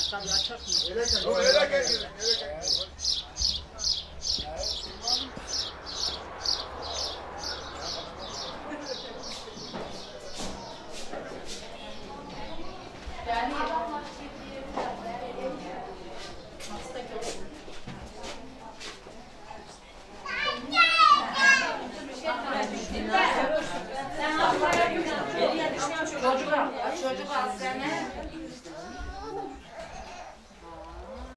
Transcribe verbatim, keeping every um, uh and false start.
O ele gel. Çocuk al, çocuk al seni.